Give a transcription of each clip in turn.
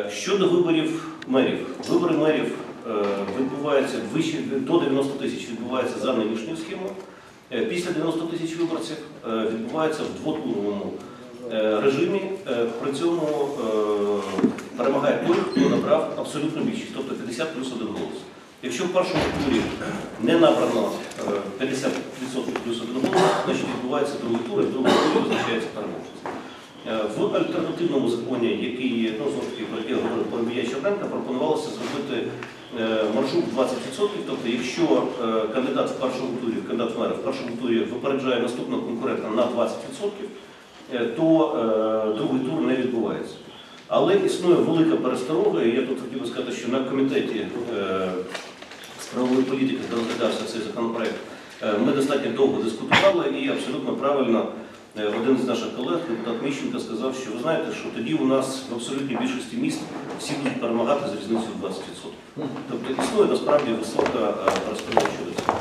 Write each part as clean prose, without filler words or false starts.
Щодо виборів мерів. Вибори мерів відбуваються до 90 тисяч відбуваються за нинішньою схемою. Після 90 тисяч виборців відбувається в двотуровому режимі. При цьому перемагає той, хто набрав абсолютну більшість, тобто 50 плюс 1 голос. Якщо в першому турі не набрано 50% плюс 1 голос, значить відбувається другий тур, і в другому турі визначається переможець. В альтернативному законі, який, про який я говорив про Ілля Черненка, пропонувалося зробити маршрут 20%, тобто якщо кандидат в першому турі, кандидат в мера в першому турі випереджає наступного конкурента на 20%, то другий тур не відбувається. Але існує велика пересторога, і я тут хотів би сказати, що на комітеті з правової політики, де розглядався цей законопроект, ми достатньо довго дискутували і абсолютно правильно один з наших колег, депутат Міщенко, сказав, що ви знаєте, що тоді у нас в абсолютній більшості міст всі будуть перемагати з різницею в 20%. Тобто існує насправді висока пересторога щодо цього.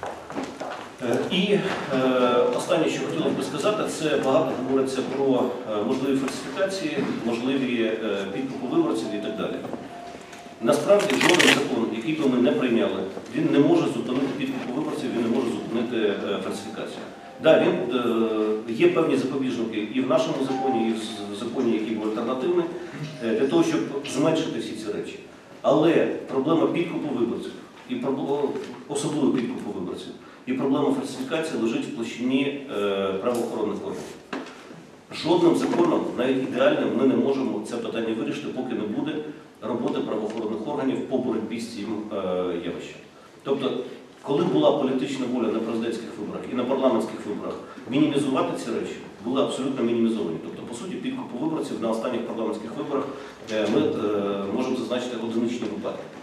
І останнє, що хотілося б сказати, це багато говориться про можливі фальсифікації, можливі підкупи виборців і так далі. Насправді жоден закон, який би ми не прийняли, він не може зупинити підкупу виборців, він не може зупинити фальсифікацію. Так, є певні запобіжники і в нашому законі, і в законі, який був альтернативний, для того, щоб зменшити всі ці речі. Але проблема підкупу виборців, і особливо підкупу виборців, і проблема фальсифікації лежить в площині правоохоронних органів. Жодним законом, навіть ідеальним, ми не можемо це питання вирішити, поки не буде роботи правоохоронних органів по боротьбі з цим явищем. Тобто, коли була політична воля на президентських виборах і на парламентських виборах мінімізувати ці речі, були абсолютно мінімізовані. Тобто, по суті, підкупу виборців на останніх парламентських виборах ми можемо зазначити одиничні випадки.